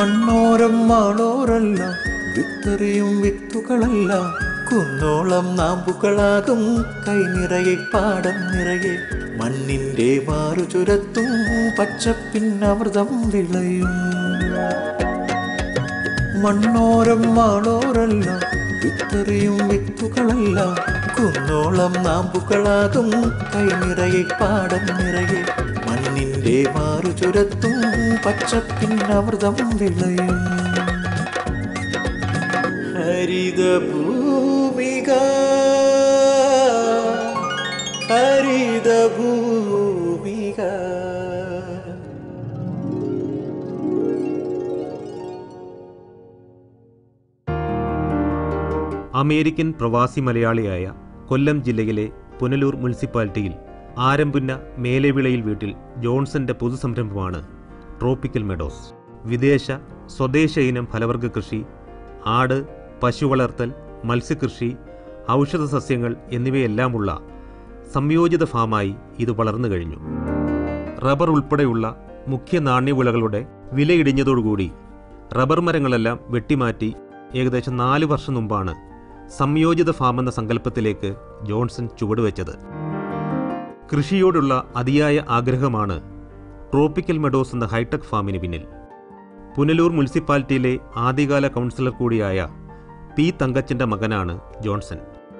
മണ്ണോരം മാളോരല്ല, വിത്തെറിയും വിത്തുകളല്ല, കുന്നോളം നാമ്പുകളാകും കൈനിറയെ പാടം നിറയെ. മണ്ണിൻ്റെ മാറു ചുരത്തും പച്ചപ്പിന്നമൃതം വിളയും. മണ്ണോരം മാളോരല്ല, വിത്തെറിയും വിത്തുകളല്ല, കുന്നോളം നാമ്പുകളാകും കൈനിറയെ പാടം നിറയെ. മണ്ണിൻ്റെ മാറു ചുരത്തും പച്ചപ്പിന്നമൃതം വിളയും. ഹരിതഭൂമിക ഹരിതഭൂമിക. അമേരിക്കൻ പ്രവാസി മലയാളിയായ കൊല്ലം ജില്ലയിലെ പുനലൂർ മുനിസിപ്പാലിറ്റിയിൽ ആരംപുന്ന മേലെവിളയിൽ വീട്ടിൽ ജോൺസന്റെ പൊതുസംരംഭമാണ് ട്രോപ്പിക്കൽ മെഡോസ്. വിദേശ സ്വദേശ ഇനം ഫലവർഗ കൃഷി, ആട്, പശു വളർത്തൽ, മത്സ്യകൃഷി, ഔഷധ സസ്യങ്ങൾ എന്നിവയെല്ലാമുള്ള സംയോജിത ഫാമായി ഇത് വളർന്നു കഴിഞ്ഞു. റബ്ബർ ഉൾപ്പെടെയുള്ള മുഖ്യ നാണ്യവിളകളുടെ വിലയിടിഞ്ഞതോടുകൂടി റബ്ബർ മരങ്ങളെല്ലാം വെട്ടിമാറ്റി ഏകദേശം 4 വർഷം മുമ്പാണ് സംയോജിത ഫാം എന്ന സങ്കല്പത്തിലേക്ക് ജോൺസൺ ചുവടുവെച്ചത്. കൃഷിയോടുള്ള അതിയായ ആഗ്രഹമാണ് ട്രോപ്പിക്കൽ മെഡോസ് എന്ന ഹൈടെക് ഫാമിന് പിന്നിൽ. പുനലൂർ മുനിസിപ്പാലിറ്റിയിലെ ആദ്യകാല കൗൺസിലർ കൂടിയായ പി തങ്കച്ചന്റെ മകനാണ് ജോൺസൺ.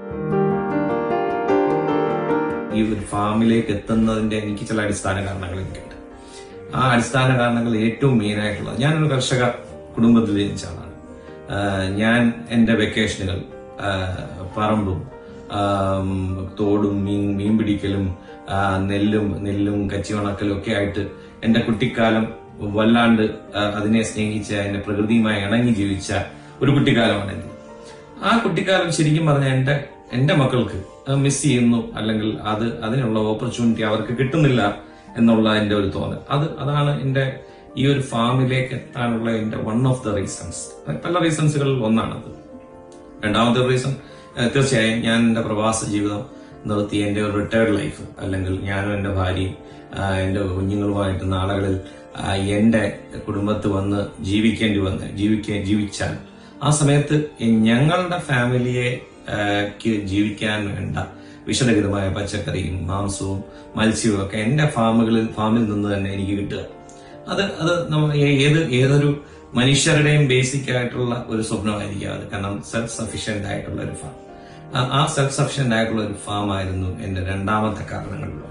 ഈ ഒരു ഫാമിലേക്ക് എത്തുന്നതിന്റെ എനിക്ക് ചില അടിസ്ഥാന കാരണങ്ങൾ എനിക്കുണ്ട്. ആ അടിസ്ഥാന കാരണങ്ങൾ ഏറ്റവും മെയിനായിട്ടുള്ളത്, ഞാനൊരു കർഷക കുടുംബത്തിൽ ജനിച്ച ആളാണ്. ഞാൻ എൻ്റെ വെക്കേഷനുകൾ പറമ്പും തോടും മീൻ പിടിക്കലും നെല്ലും കച്ചിവണക്കലും ഒക്കെ ആയിട്ട് എൻ്റെ കുട്ടിക്കാലം വല്ലാണ്ട് അതിനെ സ്നേഹിച്ച, എൻ്റെ പ്രകൃതിയുമായി ഇണങ്ങി ജീവിച്ച ഒരു കുട്ടിക്കാലമാണ് എൻ്റെ. ആ കുട്ടിക്കാലം ശരിക്കും പറഞ്ഞാൽ എൻ്റെ മക്കൾക്ക് മിസ് ചെയ്യുന്നു, അല്ലെങ്കിൽ അതിനുള്ള ഓപ്പർച്യൂണിറ്റി അവർക്ക് കിട്ടുന്നില്ല എന്നുള്ള എൻ്റെ ഒരു തോന്നൽ. അതാണ് എൻ്റെ ഈ ഒരു ഫാമിലേക്ക് എത്താനുള്ള എൻ്റെ വൺ ഓഫ് ദ റീസൺസ്. പല റീസൺസുകളിൽ ഒന്നാണത്. രണ്ടാമത്തെ റീസൺ, തീർച്ചയായും ഞാൻ എൻ്റെ പ്രവാസ ജീവിതം നിർത്തി എൻ്റെ ഒരു റിട്ടയർഡ് ലൈഫ്, അല്ലെങ്കിൽ ഞാനും എൻ്റെ ഭാര്യയും എൻ്റെ കുഞ്ഞുങ്ങളുമായിട്ട് നാളുകളിൽ എൻ്റെ കുടുംബത്ത് വന്ന് ജീവിച്ചാൽ ആ സമയത്ത് ഞങ്ങളുടെ ഫാമിലിയെ ജീവിക്കാൻ വേണ്ട വിഷരഹിതമായ പച്ചക്കറിയും മാംസവും മത്സ്യവും ഒക്കെ എൻ്റെ ഫാമിൽ നിന്ന് തന്നെ എനിക്ക് കിട്ടുക. അത് ഏതൊരു മനുഷ്യരുടെയും ബേസിക് ആയിട്ടുള്ള ഒരു സ്വപ്നമായിരിക്കും അത്. കാരണം സെൽഫ് സഫിഷ്യന്റ് ആയിട്ടുള്ള ഒരു ഫാം, ആ സെൽഫ് സഫിഷ്യന്റ് ആയിട്ടുള്ള ഒരു ഫാം ആയിരുന്നു എന്റെ രണ്ടാമത്തെ കാരണങ്ങളിലോ.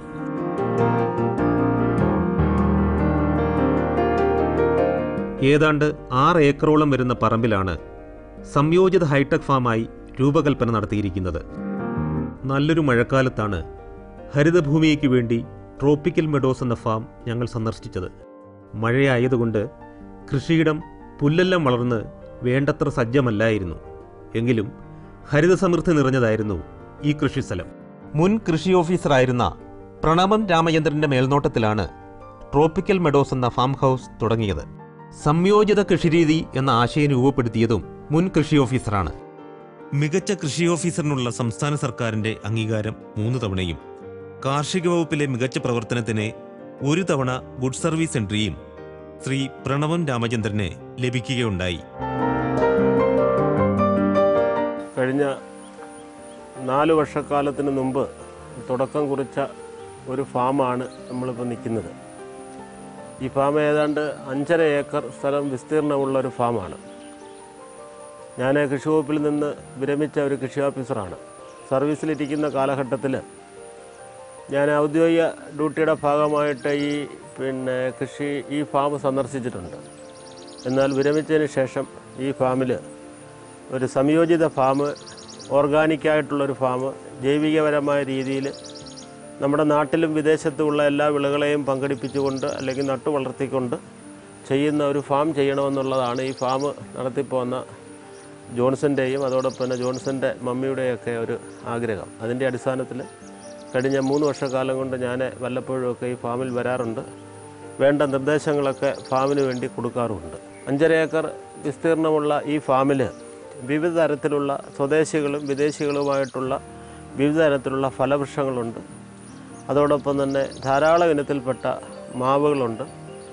ഏതാണ്ട് 6 ഏക്കറോളം വരുന്ന പറമ്പിലാണ് സംയോജിത ഹൈടെക് ഫാമായി രൂപകൽപ്പന നടത്തിയിരിക്കുന്നത്. നല്ലൊരു മഴക്കാലത്താണ് ഹരിതഭൂമിക്ക് വേണ്ടി ട്രോപ്പിക്കൽ മെഡോസ് എന്ന ഫാം ഞങ്ങൾ സന്ദർശിച്ചത്. മഴയായതുകൊണ്ട് കൃഷിയിടം പുല്ലെല്ലാം വളർന്ന് വേണ്ടത്ര സജ്ജമല്ലായിരുന്നു. എങ്കിലും ഹരിതസമൃദ്ധി നിറഞ്ഞതായിരുന്നു ഈ കൃഷിസ്ഥലം. മുൻ കൃഷി ഓഫീസറായിരുന്ന പ്രണവം രാമചന്ദ്രന്റെ മേൽനോട്ടത്തിലാണ് ട്രോപ്പിക്കൽ മെഡോസ് എന്ന ഫാം ഹൗസ് തുടങ്ങിയത്. സംയോജിത കൃഷിരീതി എന്ന ആശയം രൂപപ്പെടുത്തിയതും മുൻ കൃഷി ഓഫീസറാണ്. മികച്ച കൃഷി ഓഫീസറിനുള്ള സംസ്ഥാന സർക്കാരിന്റെ അംഗീകാരം 3 തവണയും കാർഷിക വകുപ്പിലെ മികച്ച പ്രവർത്തനത്തിന് 1 തവണ ഗുഡ് സർവീസ് എൻട്രിയും ശ്രീ പ്രണവം രാമചന്ദ്രന് ലഭിക്കുകയുണ്ടായി. കഴിഞ്ഞ 4 വർഷക്കാലത്തിന് മുമ്പ് തുടക്കം കുറിച്ച ഒരു ഫാമാണ് നമ്മളിപ്പോൾ നിൽക്കുന്നത്. ഈ ഫാം ഏതാണ്ട് 5.5 ഏക്കർ സ്ഥലം വിസ്തീർണമുള്ള ഒരു ഫാമാണ്. ഞാൻ കൃഷി വകുപ്പിൽ നിന്ന് വിരമിച്ച ഒരു കൃഷി ഓഫീസറാണ്. സർവീസിലിരിക്കുന്ന കാലഘട്ടത്തിൽ ഞാൻ ഔദ്യോഗിക ഡ്യൂട്ടിയുടെ ഭാഗമായിട്ട് ഈ ഫാം സന്ദർശിച്ചിട്ടുണ്ട്. എന്നാൽ വിരമിച്ചതിന് ശേഷം ഈ ഫാമിൽ ഒരു സംയോജിത ഫാം, ഓർഗാനിക്കായിട്ടുള്ളൊരു ഫാം, ജൈവികപരമായ രീതിയിൽ നമ്മുടെ നാട്ടിലും വിദേശത്തുമുള്ള എല്ലാ വിളകളെയും പങ്കെടുപ്പിച്ചുകൊണ്ട് അല്ലെങ്കിൽ നട്ടു വളർത്തിക്കൊണ്ട് ചെയ്യുന്ന ഒരു ഫാം ചെയ്യണമെന്നുള്ളതാണ് ഈ ഫാം നടത്തിപ്പോന്ന ജോൺസൻ്റെയും അതോടൊപ്പം തന്നെ ജോൺസൻ്റെ മമ്മിയുടെയൊക്കെ ഒരു ആഗ്രഹം. അതിൻ്റെ അടിസ്ഥാനത്തിൽ കഴിഞ്ഞ 3 വർഷക്കാലം കൊണ്ട് ഞാൻ വല്ലപ്പോഴുമൊക്കെ ഈ ഫാമിൽ വരാറുണ്ട്. വേണ്ട നിർദ്ദേശങ്ങളൊക്കെ ഫാമിന് വേണ്ടി കൊടുക്കാറുമുണ്ട്. 5.5 ഏക്കർ വിസ്തീർണമുള്ള ഈ ഫാമിൽ വിവിധ തരത്തിലുള്ള സ്വദേശികളും വിദേശികളുമായിട്ടുള്ള വിവിധ തരത്തിലുള്ള ഫലവൃക്ഷങ്ങളുണ്ട്. അതോടൊപ്പം തന്നെ ധാരാളം ഇനത്തിൽപ്പെട്ട മാവുകളുണ്ട്.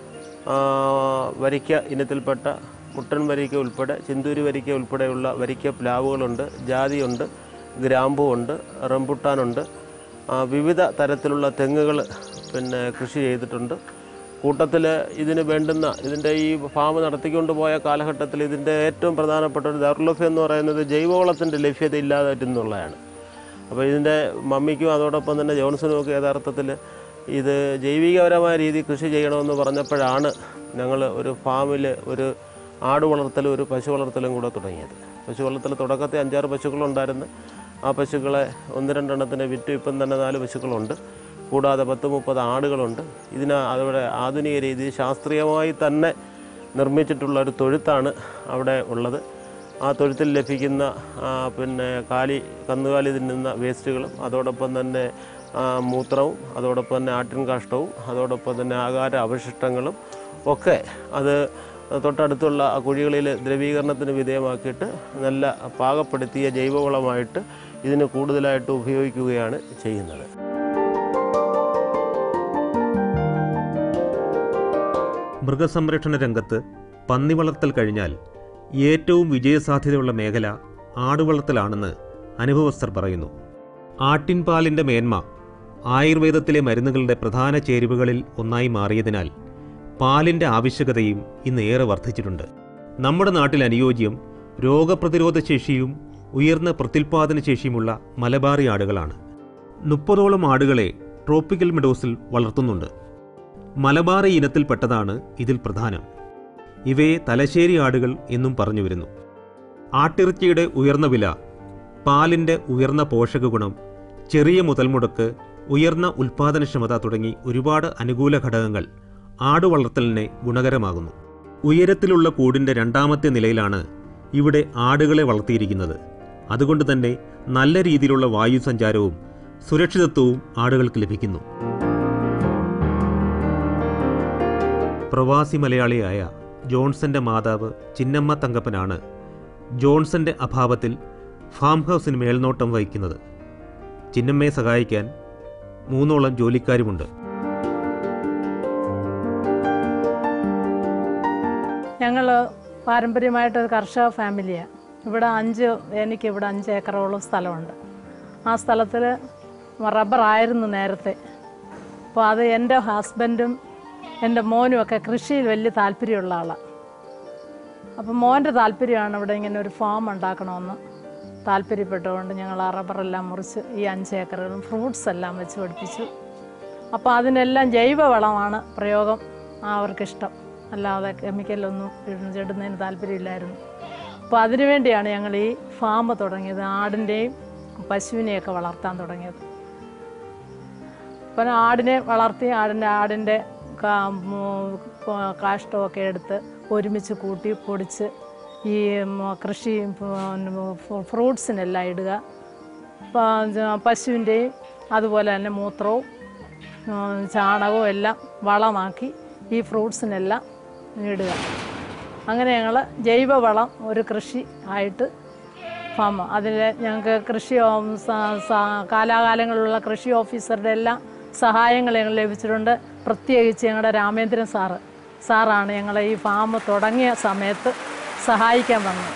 വരിക്ക ഇനത്തിൽപ്പെട്ട മുട്ടൻ വരിക്ക ഉൾപ്പെടെ ചിന്തൂരി വരിക്ക ഉൾപ്പെടെയുള്ള വരിക്ക പ്ലാവുകളുണ്ട്, ജാതിയുണ്ട്, ഗ്രാമ്പുണ്ട്, റംബുട്ടാനുണ്ട്, വിവിധ തരത്തിലുള്ള തെങ്ങുകൾ കൃഷി ചെയ്തിട്ടുണ്ട്. കൂട്ടത്തിൽ ഇതിന് വേണ്ടുന്ന ഇതിൻ്റെ ഈ ഫാം നടത്തിക്കൊണ്ട് പോയ കാലഘട്ടത്തിൽ ഇതിൻ്റെ ഏറ്റവും പ്രധാനപ്പെട്ട ഒരു ദൗർലഭ്യം എന്ന് പറയുന്നത് ജൈവവളത്തിൻ്റെ ലഭ്യത ഇല്ലാതായിരുന്നുള്ളതാണ്. അപ്പോൾ ഇതിൻ്റെ മമ്മിക്കും അതോടൊപ്പം തന്നെ ജോൺസനും ഒക്കെ യഥാർത്ഥത്തിൽ ഇത് ജൈവികപരമായ രീതിയിൽ കൃഷി ചെയ്യണമെന്ന് പറഞ്ഞപ്പോഴാണ് ഞങ്ങൾ ഒരു ഫാമിൽ ഒരു ആട് വളർത്തലും ഒരു പശു വളർത്തലും കൂടെ തുടങ്ങിയത്. പശു വളർത്തൽ തുടക്കത്തിൽ 5-6 പശുക്കളുണ്ടായിരുന്നു. ആ പശുക്കളെ 1-2 എണ്ണത്തിന് വിറ്റു. ഇപ്പം തന്നെ 4 പശുക്കളുണ്ട്. കൂടാതെ 10-30 ആടുകളുണ്ട്. അവിടെ ആധുനിക രീതിയിൽ ശാസ്ത്രീയമായി തന്നെ നിർമ്മിച്ചിട്ടുള്ള ഒരു തൊഴുത്താണ് അവിടെ ഉള്ളത്. ആ തൊഴുത്തിൽ ലഭിക്കുന്ന കന്നുകാലി തിന്നുന്ന വേസ്റ്റുകളും അതോടൊപ്പം തന്നെ മൂത്രവും അതോടൊപ്പം തന്നെ ആട്ടിൻ കാഷ്ടവും അതോടൊപ്പം തന്നെ ആഹാര അവശിഷ്ടങ്ങളും ഒക്കെ അത് തൊട്ടടുത്തുള്ള കുഴികളിൽ ദ്രവീകരണത്തിന് വിധേയമാക്കിയിട്ട് നല്ല പാകപ്പെടുത്തിയ ജൈവവളമായിട്ട് ഇതിന് കൂടുതലായിട്ട് ഉപയോഗിക്കുകയാണ് ചെയ്യുന്നത്. മൃഗസംരക്ഷണ രംഗത്ത് പന്നി വളർത്തൽ കഴിഞ്ഞാൽ ഏറ്റവും വിജയസാധ്യതയുള്ള മേഖല ആടുവളർത്തലാണെന്ന് അനുഭവസ്ഥർ പറയുന്നു. ആട്ടിൻപാലിൻ്റെ മേന്മ ആയുർവേദത്തിലെ മരുന്നുകളുടെ പ്രധാന ചേരുവകളിൽ ഒന്നായി മാറിയതിനാൽ പാലിൻ്റെ ആവശ്യകതയും ഇന്ന് ഏറെ വർദ്ധിച്ചിട്ടുണ്ട്. നമ്മുടെ നാട്ടിൽ അനുയോജ്യം രോഗപ്രതിരോധ ശേഷിയും ഉയർന്ന പ്രത്യുൽപാദന ശേഷിയുമുള്ള മലബാറി ആടുകളാണ്. 30ഓളം ആടുകളെ ട്രോപ്പിക്കൽ മെഡോസിൽ വളർത്തുന്നുണ്ട്. മലബാറി ഇനത്തിൽപ്പെട്ടതാണ് ഇതിൽ പ്രധാനം. ഇവയെ തലശ്ശേരി ആടുകൾ എന്നും പറഞ്ഞു വരുന്നു. ആട്ടിറച്ചിയുടെ ഉയർന്ന വില, പാലിൻ്റെ ഉയർന്ന പോഷക ഗുണം, ചെറിയ മുതൽമുടക്ക്, ഉയർന്ന ഉൽപാദനക്ഷമത തുടങ്ങി ഒരുപാട് അനുകൂല ഘടകങ്ങൾ ആടുവളർത്തലിനെ ഗുണകരമാകുന്നു. ഉയരത്തിലുള്ള കൂടിൻ്റെ 2ാമത്തെ നിലയിലാണ് ഇവിടെ ആടുകളെ വളർത്തിയിരിക്കുന്നത്. അതുകൊണ്ട് തന്നെ നല്ല രീതിയിലുള്ള വായു സഞ്ചാരവും സുരക്ഷിതത്വവും ആടുകൾക്ക് ലഭിക്കുന്നു. പ്രവാസി മലയാളിയായ ജോൺസന്റെ മാതാവ് ചിന്നമ്മ തങ്കപ്പനാണ് ജോൺസന്റെ അഭാവത്തിൽ ഫാം ഹൗസിന് മേൽനോട്ടം വഹിക്കുന്നത്. ചിന്നമ്മയെ സഹായിക്കാൻ 3ഓളം ജോലിക്കാരുമുണ്ട്. ഞങ്ങൾ പാരമ്പര്യമായിട്ടൊരു കർഷക ഫാമിലിയാണ്. എനിക്കിവിടെ 5 ഏക്കറോളം സ്ഥലമുണ്ട്. ആ സ്ഥലത്തിൽ റബ്ബറായിരുന്നു നേരത്തെ. അപ്പോൾ അത് എൻ്റെ ഹസ്ബൻഡും എൻ്റെ മോനും ഒക്കെ കൃഷിയിൽ വലിയ താല്പര്യമുള്ള ആളാണ്. അപ്പം മോൻ്റെ താല്പര്യമാണ് ഇവിടെ ഇങ്ങനെ ഒരു ഫാം ഉണ്ടാക്കണമെന്ന് താല്പര്യപ്പെട്ടുകൊണ്ട് ഞങ്ങൾ ആ റബ്ബറെല്ലാം മുറിച്ച് ഈ 5 ഏക്കറുകളും ഫ്രൂട്ട്സ് എല്ലാം വെച്ച് പഠിപ്പിച്ചു. അപ്പോൾ അതിനെല്ലാം ജൈവവളമാണ് പ്രയോഗം അവർക്കിഷ്ടം, അല്ലാതെ കെമിക്കലൊന്നും ഇടുന്നതിന് താല്പര്യമില്ലായിരുന്നു. അപ്പോൾ അതിനുവേണ്ടിയാണ് ഞങ്ങൾ ഈ ഫാം തുടങ്ങിയത്, ആടിൻ്റെയും പശുവിനെയൊക്കെ വളർത്താൻ തുടങ്ങിയത്. അപ്പം ആടിനെ വളർത്തി ആടിൻ്റെ കാഷ്ടമൊക്കെ എടുത്ത് ഒരുമിച്ച് കൂട്ടി പൊടിച്ച് ഈ കൃഷി ഫ്രൂട്ട്സിനെല്ലാം ഇടുക. പശുവിൻ്റെയും അതുപോലെ തന്നെ മൂത്രവും ചാണകവും എല്ലാം വളമാക്കി ഈ ഫ്രൂട്ട്സിനെല്ലാം ഇടുക. അങ്ങനെ ഞങ്ങൾ ജൈവവളം ഒരു കൃഷി ആയിട്ട് ഫാം അതിൽ ഞങ്ങൾക്ക് കൃഷി കാലാകാലങ്ങളിലുള്ള കൃഷി ഓഫീസറുടെ എല്ലാം സഹായങ്ങൾ ഞങ്ങൾ ലഭിച്ചിട്ടുണ്ട്. പ്രത്യേകിച്ച് ഞങ്ങളുടെ രാമേന്ദ്രൻ സാറാണ് ഞങ്ങളെ ഈ ഫാം തുടങ്ങിയ സമയത്ത് സഹായിക്കാൻ വന്നത്.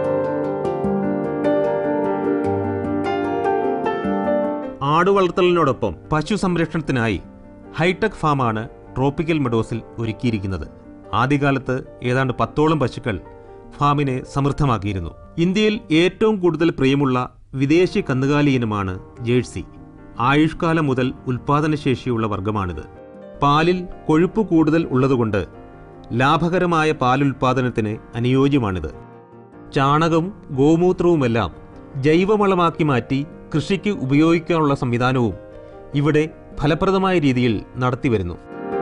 ആടുവളർത്തലിനോടൊപ്പം പശു സംരക്ഷണത്തിനായി ഹൈടെക് ഫാമാണ് ട്രോപ്പിക്കൽ മെഡോസിൽ ഒരുക്കിയിരിക്കുന്നത്. ആദ്യകാലത്ത് ഏതാണ്ട് 10ഓളം പശുക്കൾ ഫാമിനെ സമൃദ്ധമാക്കിയിരുന്നു. ഇന്ത്യയിൽ ഏറ്റവും കൂടുതൽ പ്രിയമുള്ള വിദേശി കന്നുകാലി ഇനമാണ് ജേഴ്സി. ആയുഷ്കാലം മുതൽ ഉൽപാദനശേഷിയുള്ള വർഗമാണിത്. പാലിൽ കൊഴുപ്പ് കൂടുതൽ ഉള്ളതുകൊണ്ട് ലാഭകരമായ പാലുൽപാദനത്തിന് അനുയോജ്യമാണിത്. ചാണകവും ഗോമൂത്രവുമെല്ലാം ജൈവവളമാക്കി മാറ്റി കൃഷിക്ക് ഉപയോഗിക്കാനുള്ള സംവിധാനവും ഇവിടെ ഫലപ്രദമായ രീതിയിൽ നടത്തിവരുന്നു.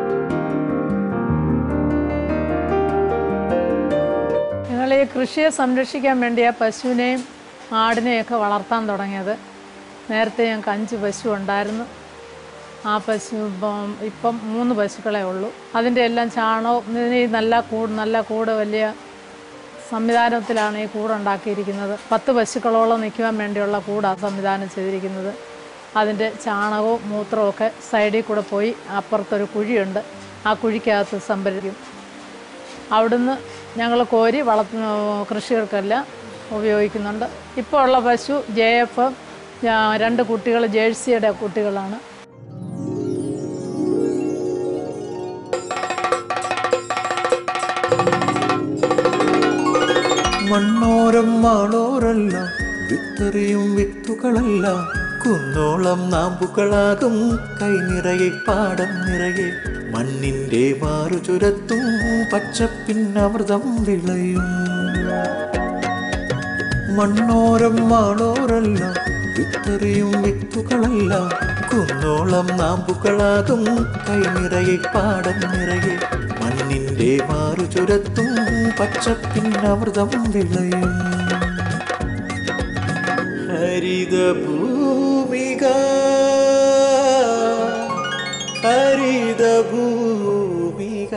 ഞങ്ങൾ ഈ കൃഷിയെ സംരക്ഷിക്കാൻ വേണ്ടിയ പശുവിനെയും ആടിനെയൊക്കെ വളർത്താൻ തുടങ്ങിയത്. നേരത്തെ ഞങ്ങൾക്ക് 5 പശു ഉണ്ടായിരുന്നു. ആ പശു ഇപ്പം 3 പശുക്കളേ ഉള്ളൂ. അതിൻ്റെ എല്ലാം ചാണകം നല്ല കൂട് വലിയ സംവിധാനത്തിലാണ് ഈ കൂടുണ്ടാക്കിയിരിക്കുന്നത്. 10 പശുക്കളോളം നിൽക്കുവാൻ വേണ്ടിയുള്ള കൂടാണ് സംവിധാനം ചെയ്തിരിക്കുന്നത്. അതിൻ്റെ ചാണകവും മൂത്രവും ഒക്കെ സൈഡിൽ കൂടെ പോയി അപ്പുറത്തൊരു കുഴിയുണ്ട്, ആ കുഴിക്കകത്ത് സംഭരിക്കും. അവിടുന്ന് ഞങ്ങൾ കോരി കൃഷികൾക്കെല്ലാം ഉപയോഗിക്കുന്നുണ്ട്. ഇപ്പോൾ ഉള്ള പശു JF 2 കുട്ടികൾ ജേഴ്സിയുടെ കുട്ടികളാണ്. മണ്ണോരം മാളോരല്ല, വിത്തെറിയും വിത്തുകളല്ല, കുന്നോളം നാമ്പുകളാകും കൈനിറയെ പാടം നിറയെ. മണ്ണിൻ്റെ മാറു ചുരത്തും പച്ചപ്പിന്നമൃതം വിളയും. മണ്ണോരം മാളോരല്ല, വിത്തെറിയും വിത്തുകളല്ല, കുന്നോളം നാമ്പുകളാകും കൈനിറയെ പാടം നിറയെ. മണ്ണിൻ്റെ മാറു ചുരത്തും പച്ചപ്പിന്നമൃതം വിളയും. ഹരിതഭൂമിക ഹരിതഭൂമിക.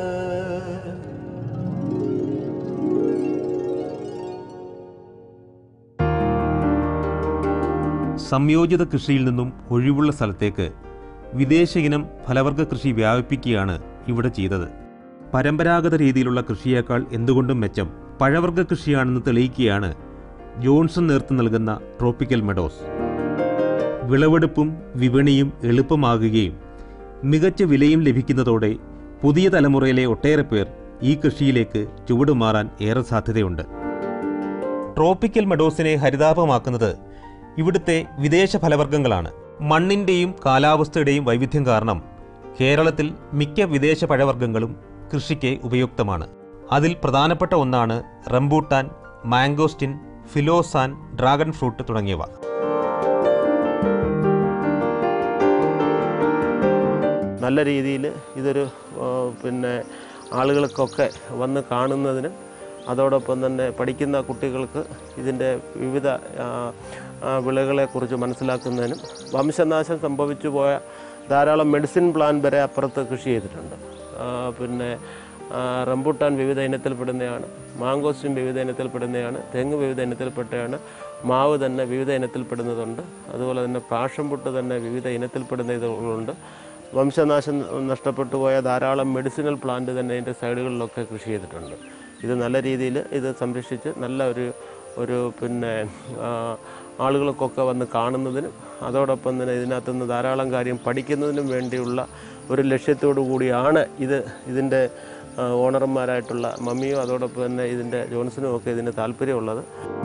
സംയോജിത കൃഷിയിൽ നിന്നും ഒഴിവുള്ള സ്ഥലത്തേക്ക് വിദേശ ഇനം ഫലവർഗ കൃഷി വ്യാപിപ്പിക്കുകയാണ് ഇവിടെ ചെയ്തത്. പരമ്പരാഗത രീതിയിലുള്ള കൃഷിയേക്കാൾ എന്തുകൊണ്ടും മെച്ചം പഴവർഗ കൃഷിയാണെന്ന് തെളിയിക്കുകയാണ് ജോൺസൺ നേതൃത്വം നൽകുന്ന ട്രോപ്പിക്കൽ മെഡോസ്. വിളവെടുപ്പും വിപണിയും എളുപ്പമാകുകയും മികച്ച വിലയും ലഭിക്കുന്നതോടെ പുതിയ തലമുറയിലെ ഒട്ടേറെ പേർ ഈ കൃഷിയിലേക്ക് ചുവടുമാറാൻ ഏറെ സാധ്യതയുണ്ട്. ട്രോപ്പിക്കൽ മെഡോസിനെ ഹരിതാപമാക്കുന്നത് ഇവിടുത്തെ വിദേശ ഫലവർഗ്ഗങ്ങളാണ്. മണ്ണിൻ്റെയും കാലാവസ്ഥയുടെയും വൈവിധ്യം കാരണം കേരളത്തിൽ മിക്ക വിദേശ പഴവർഗ്ഗങ്ങളും കൃഷിക്ക് ഉപയുക്തമാണ്. അതിൽ പ്രധാനപ്പെട്ട ഒന്നാണ് റംബൂട്ടാൻ, മാംഗോസ്റ്റിൻ, ഫിലോസാൻ, ഡ്രാഗൺ ഫ്രൂട്ട് തുടങ്ങിയവ. നല്ല രീതിയിൽ ഇതൊരു ആളുകൾക്കൊക്കെ വന്ന് കാണുന്നതിനും അതോടൊപ്പം തന്നെ പഠിക്കുന്ന കുട്ടികൾക്ക് ഇതിൻ്റെ വിവിധ വിളകളെക്കുറിച്ച് മനസ്സിലാക്കുന്നതിനും വംശനാശം സംഭവിച്ചു പോയ ധാരാളം മെഡിസിൻ പ്ലാൻ വരെ അപ്പുറത്ത് കൃഷി ചെയ്തിട്ടുണ്ട്. റംബൂട്ടാൻ വിവിധ ഇനത്തിൽപ്പെടുന്നതാണ്, മാങ്കോസ്റ്റിൻ വിവിധ ഇനത്തിൽപ്പെടുന്നതാണ്, തെങ്ങ് വിവിധ ഇനത്തിൽപ്പെട്ടതാണ്, മാവ് തന്നെ വിവിധ ഇനത്തിൽപ്പെടുന്നതുണ്ട്. അതുപോലെ തന്നെ പാഷൻ പുട്ട് തന്നെ വിവിധ ഇനത്തിൽപ്പെടുന്ന ഇതുകളുണ്ട്. വംശനാശം നഷ്ടപ്പെട്ടു പോയ ധാരാളം മെഡിസിനൽ പ്ലാന്റ് തന്നെ ഇതിൻ്റെ സൈഡുകളിലൊക്കെ കൃഷി ചെയ്തിട്ടുണ്ട്. ഇത് നല്ല രീതിയിൽ ഇത് സംരക്ഷിച്ച് നല്ല ഒരു ആളുകൾക്കൊക്കെ വന്ന് കാണുന്നതിനും അതോടൊപ്പം തന്നെ ഇതിനകത്തുനിന്ന് ധാരാളം കാര്യം പഠിക്കുന്നതിനും വേണ്ടിയുള്ള ഒരു ലക്ഷ്യത്തോടു കൂടിയാണ് ഇതിൻ്റെ ഓണർമാരായിട്ടുള്ള മമ്മിയും അതോടൊപ്പം തന്നെ ഇതിൻ്റെ ജോൺസനും ഒക്കെ ഇതിന് താല്പര്യമുള്ളത്.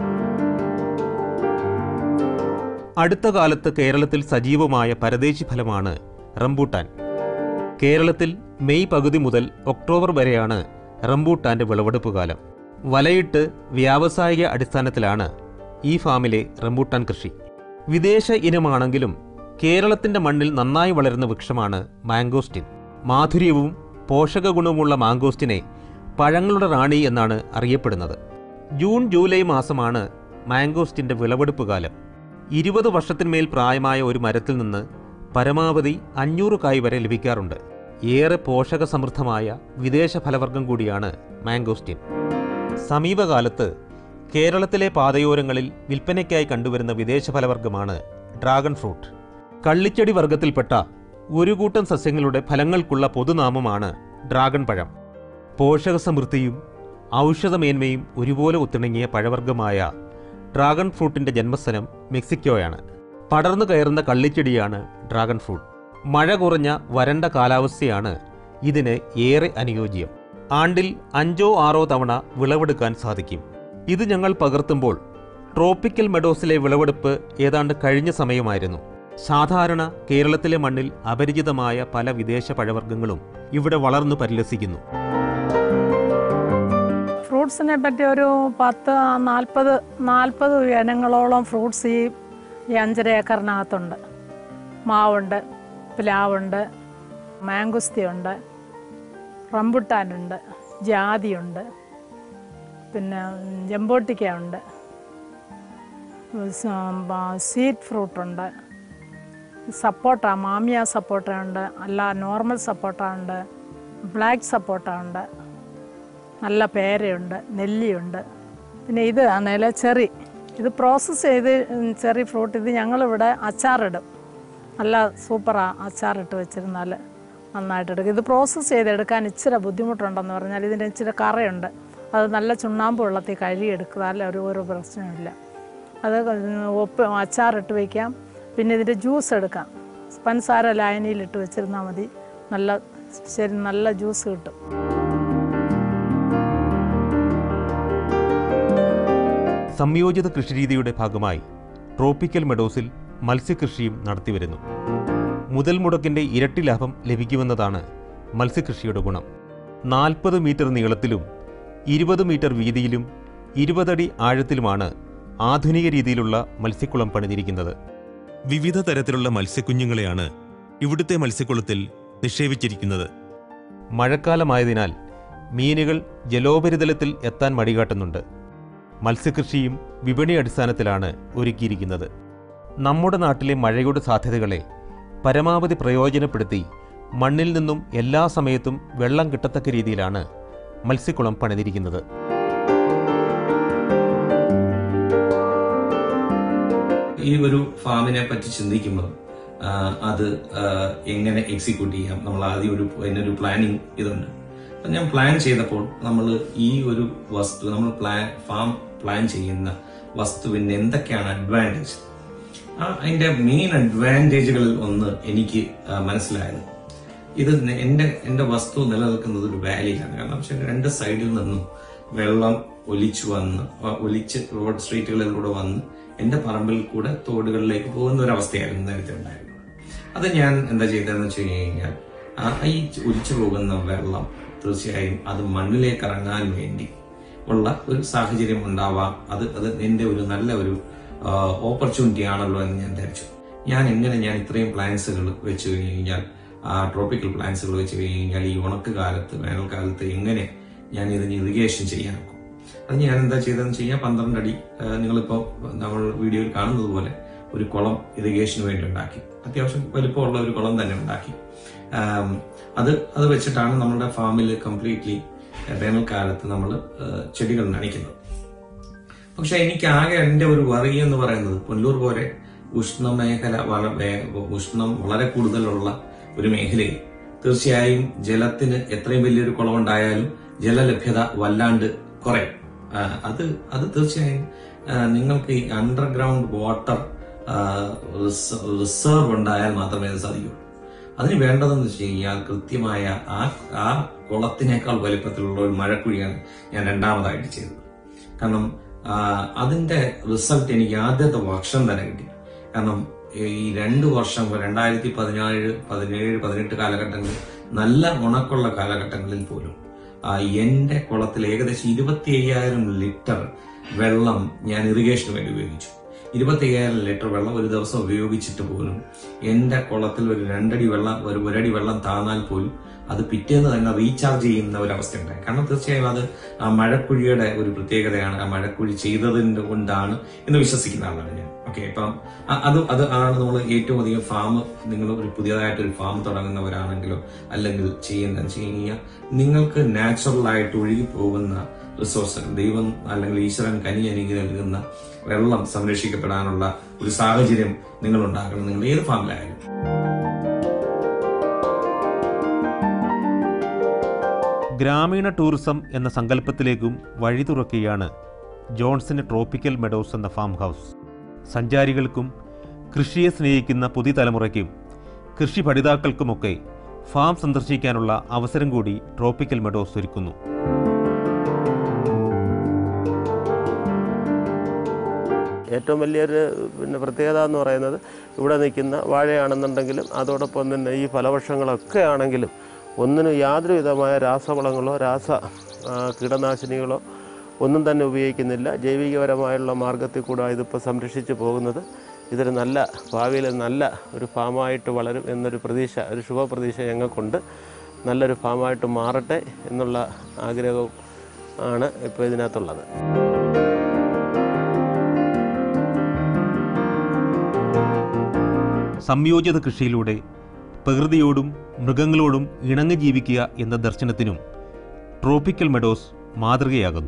അടുത്ത കാലത്ത് കേരളത്തിൽ സജീവമായ പരദേശി ഫലമാണ് റംബൂട്ടാൻ. കേരളത്തിൽ മെയ് പകുതി മുതൽ ഒക്ടോബർ വരെയാണ് റംബൂട്ടാൻ്റെ വിളവെടുപ്പ് കാലം. വലയിട്ട് വ്യാവസായിക അടിസ്ഥാനത്തിലാണ് ഈ ഫാമിലെ റംബൂട്ടാൻ കൃഷി. വിദേശ ഇനമാണെങ്കിലും കേരളത്തിൻ്റെ മണ്ണിൽ നന്നായി വളരുന്ന വൃക്ഷമാണ് മാംഗോസ്റ്റിൻ. മാധുര്യവും പോഷക ഗുണവുമുള്ള മാംഗോസ്റ്റിനെ പഴങ്ങളുടെ റാണി എന്നാണ് അറിയപ്പെടുന്നത്. ജൂൺ ജൂലൈ മാസമാണ് മാംഗോസ്റ്റിൻ്റെ വിളവെടുപ്പ് കാലം. 20 വർഷത്തിന്മേൽ പ്രായമായ ഒരു മരത്തിൽ നിന്ന് പരമാവധി 500 കായ് വരെ ലഭിക്കാറുണ്ട്. ഏറെ പോഷക സമൃദ്ധമായ വിദേശ ഫലവർഗം കൂടിയാണ് മാംഗോസ്റ്റിൻ. സമീപകാലത്ത് കേരളത്തിലെ പാതയോരങ്ങളിൽ വിൽപ്പനയ്ക്കായി കണ്ടുവരുന്ന വിദേശ ഫലവർഗമാണ് ഡ്രാഗൺ ഫ്രൂട്ട്. കള്ളിച്ചെടി വർഗത്തിൽപ്പെട്ട ഒരു കൂട്ടം സസ്യങ്ങളുടെ ഫലങ്ങൾക്കുള്ള പൊതുനാമമാണ് ഡ്രാഗൺ പഴം. പോഷക സമൃദ്ധിയും ഔഷധമേന്മയും ഒരുപോലെ ഒത്തിണങ്ങിയ പഴവർഗമായ ഡ്രാഗൺ ഫ്രൂട്ടിൻ്റെ ജന്മസ്ഥലം മെക്സിക്കോയാണ്. പടർന്നു കയറുന്ന കള്ളിച്ചെടിയാണ് ഡ്രാഗൺ ഫ്രൂട്ട്. മഴ കുറഞ്ഞ വരണ്ട കാലാവസ്ഥയാണ് ഇതിന് ഏറെ അനുയോജ്യം. ആണ്ടിൽ 5-6 തവണ വിളവെടുക്കാൻ സാധിക്കും. ഇത് ഞങ്ങൾ പകർത്തുമ്പോൾ ട്രോപ്പിക്കൽ മെഡോസിലെ വിളവെടുപ്പ് ഏതാണ്ട് കഴിഞ്ഞ സമയമായിരുന്നു. സാധാരണ കേരളത്തിലെ മണ്ണിൽ അപരിചിതമായ പല വിദേശ പഴവർഗ്ഗങ്ങളും ഇവിടെ വളർന്നു പരിലസിക്കുന്നു. ഫ്രൂട്ട്സിനെ പറ്റി ഒരു 40 ഇനങ്ങളോളം ഫ്രൂട്ട്സ് ഈ 5.5 ഏക്കറിനകത്തുണ്ട്. മാവുണ്ട്, പ്ലാവുണ്ട്, മാംഗുസ്തിയുണ്ട്, റംബുട്ടാനുണ്ട്, ജാതിയുണ്ട്, പിന്നെ ജംബോട്ടിക്കയുണ്ട്, സ്വീറ്റ് ഫ്രൂട്ടുണ്ട്, സപ്പോട്ട, മാമിയ സപ്പോട്ട ഉണ്ട്, അല്ല നോർമൽ സപ്പോട്ട ഉണ്ട്, ബ്ലാക്ക് സപ്പോട്ട ഉണ്ട്, നല്ല പേരയുണ്ട്, നെല്ലിയുണ്ട്. പിന്നെ ഇത് ആണേൽ ചെറി, ഇത് പ്രോസസ്സ് ചെയ്ത് ചെറി ഫ്രൂട്ട് ഇത് ഞങ്ങളിവിടെ അച്ചാറിടും. നല്ല സൂപ്പറാണ് അച്ചാറിട്ട് വെച്ചിരുന്നാൽ. നന്നായിട്ടെടുക്കും. ഇത് പ്രോസസ്സ് ചെയ്തെടുക്കാൻ ഇച്ചിരി ബുദ്ധിമുട്ടുണ്ടെന്ന് പറഞ്ഞാൽ ഇതിൻ്റെ ഇച്ചിരി കറയുണ്ട്. അത് നല്ല ചുണ്ണാമ്പ് വെള്ളത്തിൽ കഴുകിയെടുത്താൽ ഒരു പ്രശ്നമില്ല. അത് അച്ചാറിട്ട് വയ്ക്കാം. പിന്നെ ഇതിൻ്റെ ജ്യൂസ് എടുക്കാം. പഞ്ചസാര ലായനിയിലിട്ട് വെച്ചിരുന്നാൽ മതി. നല്ല ജ്യൂസ് കിട്ടും. സംയോജിത കൃഷിരീതിയുടെ ഭാഗമായി ട്രോപ്പിക്കൽ മെഡോസിൽ മത്സ്യകൃഷിയും നടത്തിവരുന്നു. മുതൽ മുടക്കിൻ്റെ ഇരട്ടി ലാഭം ലഭിക്കുമെന്നതാണ് മത്സ്യകൃഷിയുടെ ഗുണം. 40 മീറ്റർ നീളത്തിലും 20 മീറ്റർ വീതിയിലും 20 അടി ആഴത്തിലുമാണ് ആധുനിക രീതിയിലുള്ള മത്സ്യക്കുളം പണിതിരിക്കുന്നത്. വിവിധ തരത്തിലുള്ള മത്സ്യക്കുഞ്ഞുങ്ങളെയാണ് ഇവിടുത്തെ മത്സ്യക്കുളത്തിൽ നിക്ഷേപിച്ചിരിക്കുന്നത്. മഴക്കാലമായതിനാൽ മീനുകൾ ജലോപരിതലത്തിൽ എത്താൻ മടികാട്ടുന്നുണ്ട്. മത്സ്യകൃഷിയും വിപണി അടിസ്ഥാനത്തിലാണ് ഒരുക്കിയിരിക്കുന്നത്. നമ്മുടെ നാട്ടിലെ മഴയുടെ സാധ്യതകളെ പരമാവധി പ്രയോജനപ്പെടുത്തി മണ്ണിൽ നിന്നും എല്ലാ സമയത്തും വെള്ളം കിട്ടത്തക്ക രീതിയിലാണ് മത്സ്യക്കുളം പണിതിരിക്കുന്നത്. ഈ ഒരു ഫാമിനെ പറ്റി ചിന്തിക്കുമ്പോൾ അത് എങ്ങനെ എക്സിക്യൂട്ട് ചെയ്യാം, നമ്മൾ ആദ്യം അതിനൊരു പ്ലാനിങ് ഇതുണ്ട്. അപ്പം ഞാൻ പ്ലാൻ ചെയ്തപ്പോൾ നമ്മൾ ഈ ഒരു വസ്തു നമ്മൾ ഫാം പ്ലാൻ ചെയ്യുന്ന വസ്തുവിൻ്റെ എന്തൊക്കെയാണ് അഡ്വാൻറ്റേജ്, അതിൻ്റെ മെയിൻ അഡ്വാൻറ്റേജുകളിൽ ഒന്ന് എനിക്ക് മനസ്സിലായത്, ഇത് എൻ്റെ വസ്തു നിലനിൽക്കുന്നത് ഒരു വാലിയിലാണ്. കാരണം പക്ഷേ 2 സൈഡിൽ നിന്നും വെള്ളം ഒലിച്ച് റോഡ് സ്ട്രീറ്റുകളിലൂടെ വന്ന് എൻ്റെ പറമ്പിൽ കൂടെ തോടുകളിലേക്ക് പോകുന്ന ഒരവസ്ഥയായിരുന്നു നേരത്തെ ഉണ്ടായിരുന്നത്. അത് ഞാൻ എന്താ ചെയ്തതെന്ന് വെച്ച് കഴിഞ്ഞാൽ ഈ ഒലിച്ചു പോകുന്ന വെള്ളം തീർച്ചയായും അത് മണ്ണിലേക്ക് ഇറങ്ങാൻ വേണ്ടി ഉള്ള ഒരു സാഹചര്യം ഉണ്ടാവാം. അത് എൻ്റെ ഒരു നല്ല ഒരു ഓപ്പർച്യൂണിറ്റി ആണല്ലോ എന്ന് ഞാൻ ധരിച്ചു. ഞാൻ ഇത്രയും പ്ലാന്റ്സുകൾ വെച്ച് കഴിഞ്ഞാൽ, ട്രോപ്പിക്കൽ പ്ലാന്റ്സുകൾ വെച്ച് കഴിഞ്ഞാൽ ഈ ഉണക്ക് കാലത്ത് വേനൽക്കാലത്ത് എങ്ങനെ ഞാൻ ഇതിന് ഇറിഗേഷൻ ചെയ്യാൻ നോക്കും. അത് ഞാൻ എന്താ ചെയ്തതെന്ന് വെച്ച് കഴിഞ്ഞാൽ 12 അടി നിങ്ങളിപ്പോൾ നമ്മൾ വീഡിയോയിൽ കാണുന്നത് പോലെ ഒരു കുളം ഇറിഗേഷന് വേണ്ടി ഉണ്ടാക്കി. അത്യാവശ്യം വലിപ്പമുള്ള ഒരു കുളം തന്നെ ഉണ്ടാക്കി. അത് വെച്ചിട്ടാണ് നമ്മുടെ ഫാമിൽ കംപ്ലീറ്റ്ലി വേനൽക്കാലത്ത് നമ്മൾ ചെടികൾ നനയ്ക്കുന്നത്. പക്ഷെ എനിക്ക് ആകെ എൻ്റെ ഒരു വറി എന്ന് പറയുന്നത്, പുനലൂർ പോലെ ഉഷ്ണം വളരെ കൂടുതലുള്ള ഒരു മേഖലയിൽ തീർച്ചയായും ജലത്തിന് എത്രയും വലിയൊരു കുളമുണ്ടായാലും ജലലഭ്യത വല്ലാണ്ട് കുറയും. അത് തീർച്ചയായും നിങ്ങൾക്ക് ഈ അണ്ടർഗ്രൗണ്ട് വാട്ടർ റിസർവ് ഉണ്ടായാൽ മാത്രമേ അത് സാധിക്കുള്ളൂ. അതിന് വേണ്ടതെന്ന് വെച്ച് കഴിഞ്ഞാൽ കൃത്യമായ ആ കുളത്തിനേക്കാൾ വലിപ്പത്തിലുള്ള ഒരു മഴക്കുഴിയാണ് ഞാൻ രണ്ടാമതായിട്ട് ചെയ്തത്. കാരണം അതിന്റെ റിസൾട്ട് എനിക്ക് ആദ്യത്തെ വർഷം തന്നെ കിട്ടി. കാരണം ഈ 2 വർഷം 2017, 18 കാലഘട്ടങ്ങളിൽ നല്ല ഉണക്കുള്ള കാലഘട്ടങ്ങളിൽ പോലും എന്റെ കുളത്തിൽ ഏകദേശം 25,000 ലിറ്റർ വെള്ളം ഞാൻ ഇറിഗേഷന് വേണ്ടി ഉപയോഗിച്ചു. 25,000 ലിറ്റർ വെള്ളം ഒരു ദിവസം ഉപയോഗിച്ചിട്ട് പോലും എന്റെ കുളത്തിൽ ഒരു 2 അടി വെള്ളം, ഒരു 1 അടി വെള്ളം താന്നാൽ പോലും അത് പിറ്റേന്ന് തന്നെ റീചാർജ് ചെയ്യുന്ന ഒരു അവസ്ഥ ഉണ്ടായി. കാരണം തീർച്ചയായും അത് ആ മഴക്കുഴിയുടെ ഒരു പ്രത്യേകതയാണ്. ആ മഴക്കുഴി ചെയ്തതിന്റെ കൊണ്ടാണ് എന്ന് വിശ്വസിക്കുന്ന ആളാണ് ഞാൻ. ഓക്കെ, ഇപ്പം അത് ആണ് നമ്മൾ ഏറ്റവും അധികം നിങ്ങൾ ഒരു പുതിയതായിട്ടൊരു ഫാം തുടങ്ങുന്നവരാണെങ്കിലോ അല്ലെങ്കിൽ ചെയ്യുന്നതെന്ന് വെച്ച് കഴിഞ്ഞാൽ നിങ്ങൾക്ക് നാച്ചുറൽ ആയിട്ട് ഒഴുകി പോകുന്ന റിസോഴ്സ്, ദൈവം അല്ലെങ്കിൽ ഈശ്വരൻ കനിയനുകി നൽകുന്ന വെള്ളം സംരക്ഷിക്കപ്പെടാനുള്ള ഒരു സാഹചര്യം നിങ്ങൾ ഉണ്ടാക്കണം, നിങ്ങൾ ഏത് ഫാമിലായാലും. ഗ്രാമീണ ടൂറിസം എന്ന സങ്കല്പത്തിലേക്കും വഴി തുറക്കുകയാണ് ജോൺസന്റെ ട്രോപ്പിക്കൽ മെഡോസ് എന്ന ഫാം ഹൗസ്. സഞ്ചാരികൾക്കും കൃഷിയെ സ്നേഹിക്കുന്ന പുതിയ തലമുറയ്ക്കും കൃഷി പഠിതാക്കൾക്കുമൊക്കെ ഫാം സന്ദർശിക്കാനുള്ള അവസരം കൂടി ട്രോപ്പിക്കൽ മെഡോസ് ഒരുക്കുന്നു. ഏറ്റവും വലിയൊരു പ്രത്യേകത എന്ന് പറയുന്നത് ഇവിടെ നിൽക്കുന്ന വാഴയാണെന്നുണ്ടെങ്കിലും അതോടൊപ്പം തന്നെ ഈ ഫലവൃക്ഷങ്ങളൊക്കെ ആണെങ്കിലും ഒന്നിനും യാതൊരു വിധമായ രാസവളങ്ങളോ കീടനാശിനികളോ ഒന്നും തന്നെ ഉപയോഗിക്കുന്നില്ല. ജൈവികപരമായുള്ള മാർഗത്തിൽ കൂടെ ഇതിപ്പോൾ സംരക്ഷിച്ച് പോകുന്നത്. ഇതൊരു നല്ല ഭാവിയിൽ നല്ല ഒരു ഫാമായിട്ട് വളരും എന്നൊരു പ്രതീക്ഷ, ഒരു ശുഭപ്രതീക്ഷ ഞങ്ങൾക്കുണ്ട്. നല്ലൊരു ഫാമായിട്ട് മാറട്ടെ എന്നുള്ള ആഗ്രഹവും ആണ് ഇപ്പോൾ ഇതിനകത്തുള്ളത്. സംയോജിത കൃഷിയിലൂടെ പ്രകൃതിയോടും മൃഗങ്ങളോടും ഇണങ്ങി ജീവിക്കുക എന്ന ദർശനത്തിനും ട്രോപ്പിക്കൽ മെഡോസ് മാതൃകയാകുന്നു.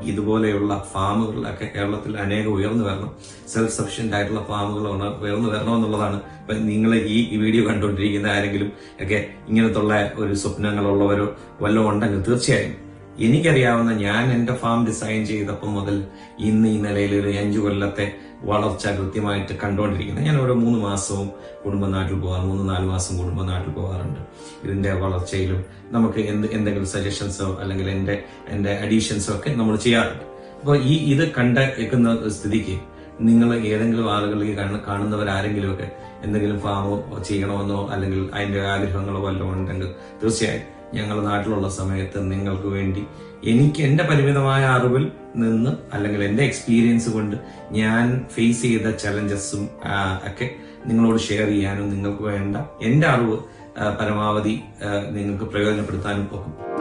ഇതുപോലെയുള്ള ഫാമുകളിലൊക്കെ കേരളത്തിൽ അനേകം ഉയർന്നു വരണം. സെൽഫ് സഫിഷ്യന്റ് ആയിട്ടുള്ള ഫാമുകൾ ഉയർന്നു വരണമെന്നുള്ളതാണ്. ഇപ്പൊ നിങ്ങൾ ഈ വീഡിയോ കണ്ടുകൊണ്ടിരിക്കുന്ന ആരെങ്കിലും ഒക്കെ ഇങ്ങനത്തുള്ള ഒരു സ്വപ്നങ്ങളുള്ളവരോ വല്ലതും ഉണ്ടെങ്കിൽ തീർച്ചയായും എനിക്കറിയാവുന്ന, ഞാൻ എന്റെ ഫാം ഡിസൈൻ ചെയ്തപ്പോൾ മുതൽ ഇന്ന് ഈ നിലയിൽ ഒരു 5 കൊല്ലത്തെ വളർച്ച കൃത്യമായിട്ട് കണ്ടുകൊണ്ടിരിക്കുന്നത്. ഞാൻ ഓരോ 3 മാസവും കുടുംബനാട്ടിൽ പോകാറ്, 3-4 മാസം കുടുംബനാട്ടിൽ പോകാറുണ്ട്. ഇതിന്റെ വളർച്ചയിലും നമുക്ക് എന്തെങ്കിലും സജഷൻസോ അല്ലെങ്കിൽ എന്റെ അഡീഷൻസോ ഒക്കെ നമ്മൾ ചെയ്യാറുണ്ട്. അപ്പോൾ ഇത് കണ്ടേക്കുന്ന സ്ഥിതിക്ക് നിങ്ങൾ ഏതെങ്കിലും ആളുകളിൽ കാണുന്നവരാരെങ്കിലും ഒക്കെ എന്തെങ്കിലും ഫാമോ ചെയ്യണമെന്നോ അല്ലെങ്കിൽ അതിന്റെ ആഗ്രഹങ്ങളോ വല്ലതും ഉണ്ടെങ്കിൽ തീർച്ചയായും ഞങ്ങൾ നാട്ടിലുള്ള സമയത്ത് നിങ്ങൾക്ക് വേണ്ടി എനിക്ക് എന്റെ പരിമിതമായ അറിവിൽ നിന്ന് അല്ലെങ്കിൽ എന്റെ എക്സ്പീരിയൻസ് കൊണ്ട് ഞാൻ ഫേസ് ചെയ്ത ചലഞ്ചസും ഒക്കെ നിങ്ങളോട് ഷെയർ ചെയ്യാനും നിങ്ങൾക്ക് വേണ്ട എന്റെ അറിവ് പരമാവധി നിങ്ങൾക്ക് പ്രയോജനപ്പെടുത്താനും ഒക്കെ